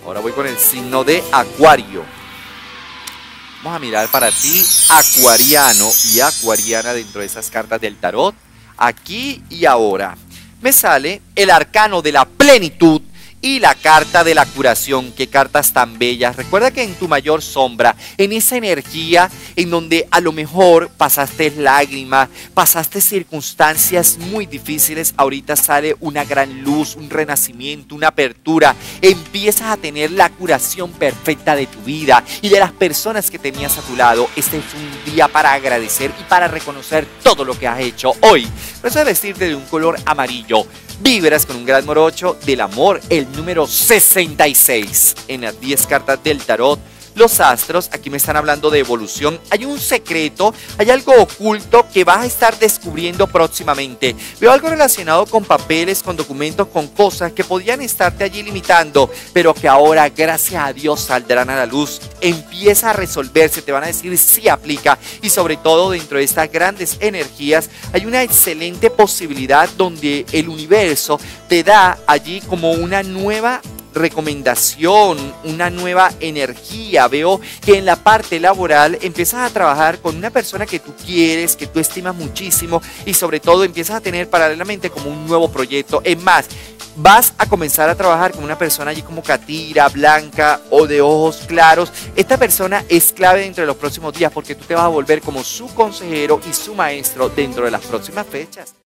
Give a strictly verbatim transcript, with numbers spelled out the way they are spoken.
Ahora voy con el signo de Acuario. Vamos a mirar para ti, acuariano y acuariana, dentro de esas cartas del tarot. Aquí y ahora me sale el arcano de la plenitud y la carta de la curación. Qué cartas tan bellas. Recuerda que en tu mayor sombra, en esa energía en donde a lo mejor pasaste lágrimas, pasaste circunstancias muy difíciles, ahorita sale una gran luz, un renacimiento, una apertura. Empiezas a tener la curación perfecta de tu vida y de las personas que tenías a tu lado. Este es un día para agradecer y para reconocer todo lo que has hecho hoy. Por eso de vestirte de un color amarillo. Vibras con un gran morocho del amor, el número sesenta y seis. En las diez cartas del tarot, los astros aquí me están hablando de evolución. Hay un secreto, hay algo oculto que vas a estar descubriendo próximamente. Veo algo relacionado con papeles, con documentos, con cosas que podían estarte allí limitando, pero que ahora, gracias a Dios, saldrán a la luz. Empieza a resolverse, te van a decir si aplica, y sobre todo dentro de estas grandes energías hay una excelente posibilidad donde el universo te da allí como una nueva recomendación, una nueva energía. Veo que en la parte laboral empiezas a trabajar con una persona que tú quieres, que tú estimas muchísimo, y sobre todo empiezas a tener paralelamente como un nuevo proyecto. Es más, vas a comenzar a trabajar con una persona allí como catira, blanca o de ojos claros. Esta persona es clave dentro de los próximos días porque tú te vas a volver como su consejero y su maestro dentro de las próximas fechas.